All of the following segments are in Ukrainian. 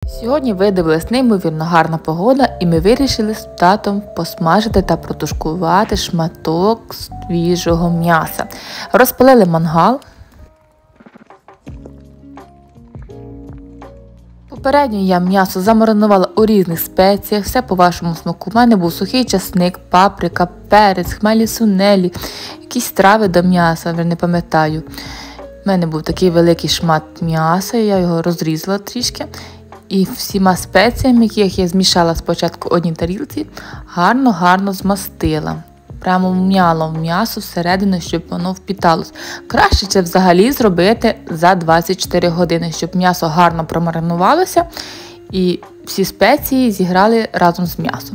Сьогодні видивилась неймовірно гарна погода, і ми вирішили з татом посмажити та протушкувати шматок свіжого м'яса. Розпалили мангал. Попередньо я м'ясо замаринувала у різних спеціях, все по вашому смаку. У мене був сухий часник, паприка, перець, хмелі сунелі, якісь трави до м'яса, вже не пам'ятаю. У мене був такий великий шмат м'яса, я його розрізала трішки. І всіма спеціями, яких я змішала спочатку в одній тарілці, гарно змастила. Прямо вм'яла в м'ясо всередину, щоб воно впіталось. Краще це взагалі зробити за 24 години, щоб м'ясо гарно промаринувалося і всі спеції зіграли разом з м'ясом.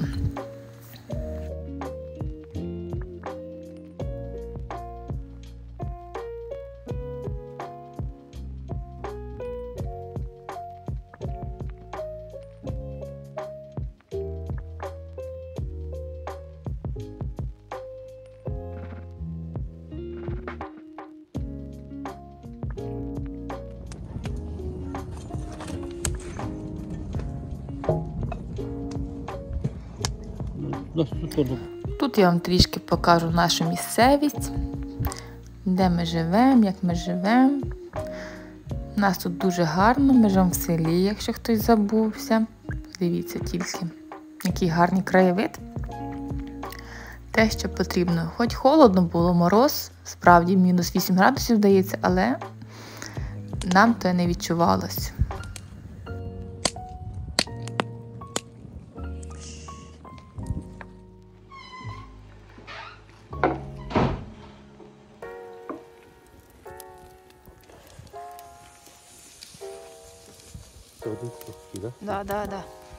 Тут я вам трішки покажу нашу місцевість, де ми живемо, як ми живемо. У нас тут дуже гарно, ми живемо в селі, якщо хтось забувся. Дивіться тільки, який гарний краєвид. Те, що потрібно. Хоч холодно було, мороз, справді мінус 8 градусів здається, але нам то не відчувалось. Да.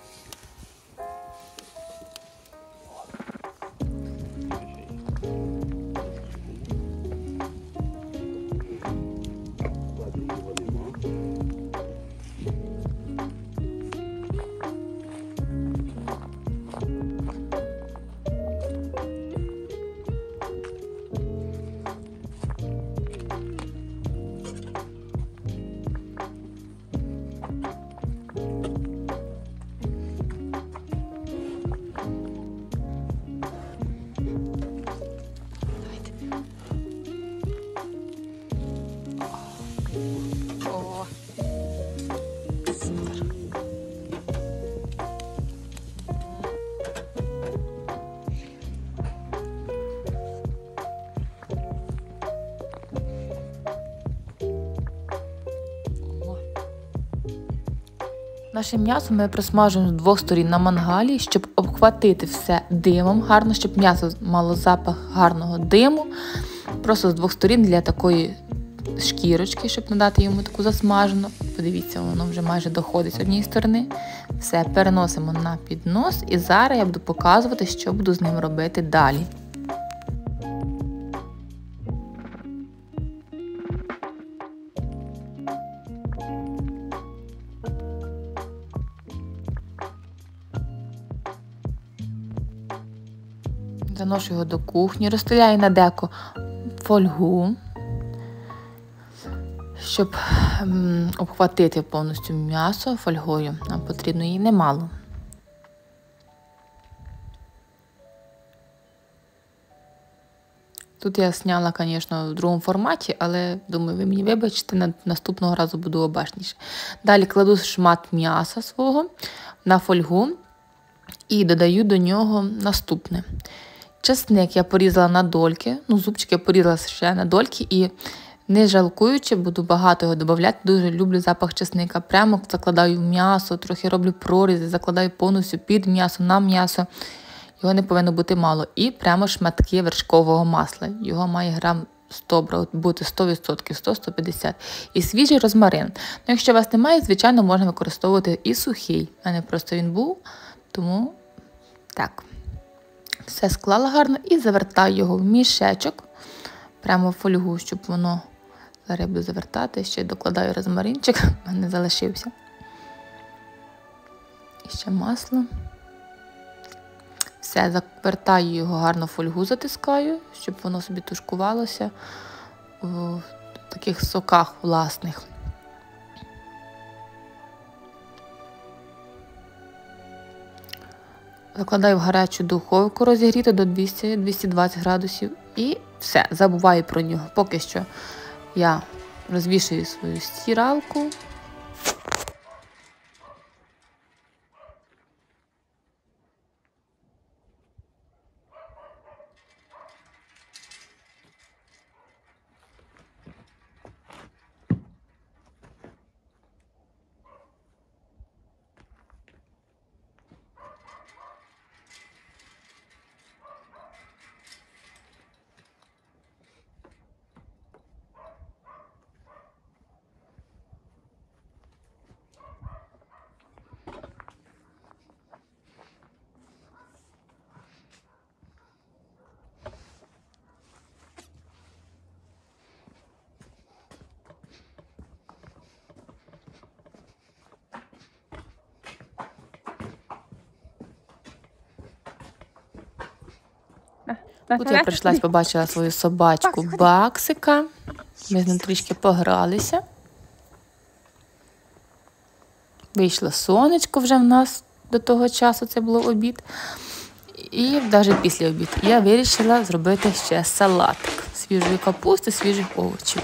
Наше м'ясо ми присмажуємо з двох сторін на мангалі, щоб обхватити все димом гарно, щоб м'ясо мало запах гарного диму. Просто з двох сторін для такої шкірочки, щоб надати йому таку засмажену. Подивіться, воно вже майже доходить з однієї сторони. Все, переносимо на піднос і зараз я буду показувати, що буду з ним робити далі. Заношу його до кухні, розстеляю на деко фольгу, щоб обхватити повністю м'ясо фольгою. Нам потрібно її немало. Тут я зняла, звісно, в другому форматі, але, думаю, ви мені вибачите, наступного разу буду обачніше. Далі кладу шмат м'яса свого на фольгу і додаю до нього наступне. Часник я порізала на дольки, зубчики я порізала ще на дольки і не жалкуючи, буду багато його додавати. Дуже люблю запах часника. Прямо закладаю в м'ясо, трохи роблю прорізи, закладаю повністю під м'ясо, на м'ясо. Його не повинно бути мало. І прямо шматки вершкового масла. Його має грам 100 бути 100%, 100-150. І свіжий розмарин. Якщо у вас немає, звичайно, можна використовувати і сухий. У мене просто він був, тому так. Все склала гарно і завертаю його в мішечок, прямо в фольгу, щоб воно, зараз я буду завертати, ще докладаю розмаринчик, в мене залишився. І ще масло. Все, завертаю його гарно в фольгу, затискаю, щоб воно собі тушкувалося в таких соках власних. Закладаю в гарячу духовку розігріту до 200-220 градусів і все, забуваю про нього. Поки що я розвішую свою стиралку. Тут я прийшлась, побачила свою собачку Баксика. Ми з ним трішки погралися. Вийшло сонечко вже в нас до того часу, це було обід. І навіть після обіду я вирішила зробити ще салатик. Свіжої капусти, свіжих овочів.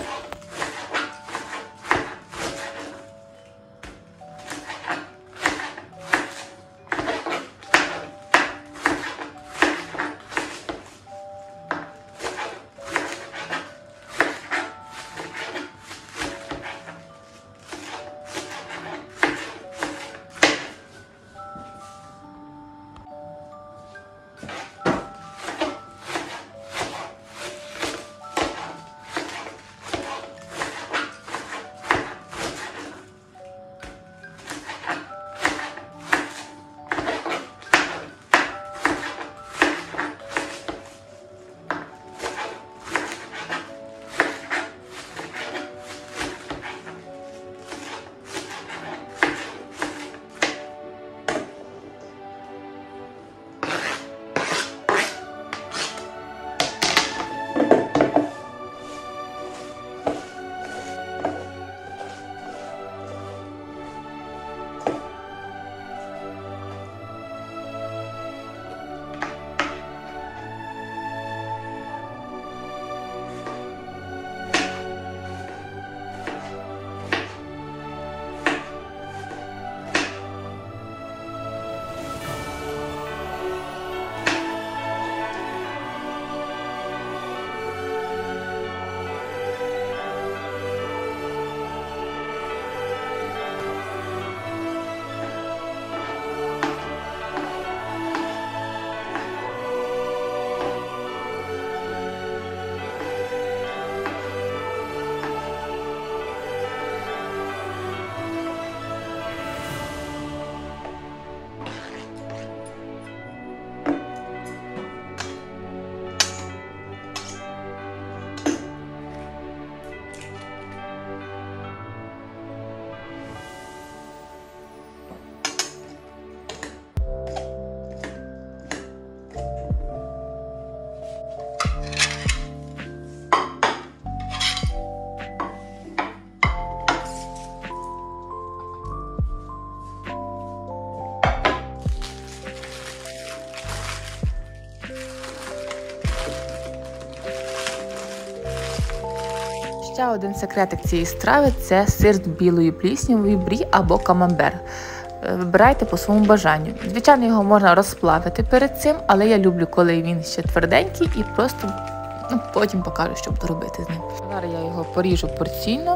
Ще один секретик цієї страви – це сир з білою пліснявою, брі або камамбер. Вибирайте по своєму бажанню. Звичайно, його можна розплавити перед цим, але я люблю, коли він ще тверденький і просто потім покажу, що буду робити з ним. Зараз я його поріжу порційно.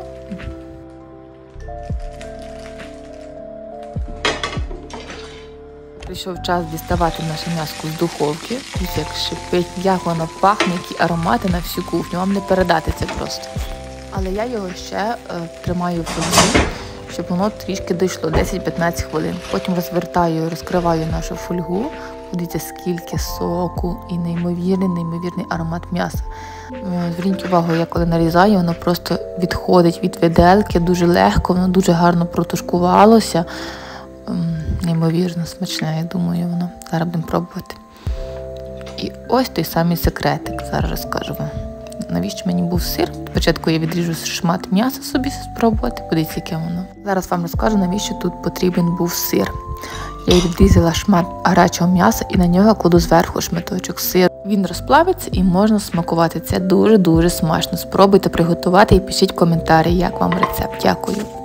Прийшов час діставати наше м'яско з духовки. Дивіться, як шипить, як воно пахне, які аромати на всю кухню. Вам не передати це просто. Але я його ще тримаю в фольгу, щоб воно трішки дійшло, 10-15 хвилин. Потім розвертаю, розкриваю нашу фольгу. Дивіться, скільки соку і неймовірний аромат м'яса. Зверніть увагу, я коли нарізаю, воно просто відходить від виделки, дуже легко, воно дуже гарно протушкувалося. Неймовірно смачне, я думаю, воно. Зараз будемо пробувати. І ось той самий секретик, зараз розкажу вам. Навіщо мені був сир? Спочатку я відріжу шмат м'яса собі спробувати, подивіться, яке воно. Зараз вам розкажу, навіщо тут потрібен був сир. Я відрізала шмат гарячого м'яса і на нього кладу зверху шматочок сиру. Він розплавиться і можна смакувати. Це дуже-дуже смачно. Спробуйте приготувати і пишіть коментарі, як вам рецепт. Дякую.